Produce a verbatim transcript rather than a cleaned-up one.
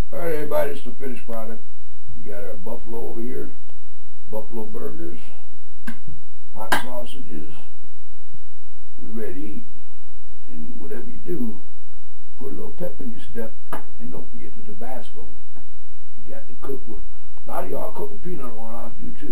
Alright everybody, it's the finished product. We got our buffalo over here, buffalo burgers, hot sausages. We're ready to eat. And whatever you do, put a little pep in your step, and don't forget the Tabasco. You got to cook with, a lot of y'all cook with peanut oil, I do too.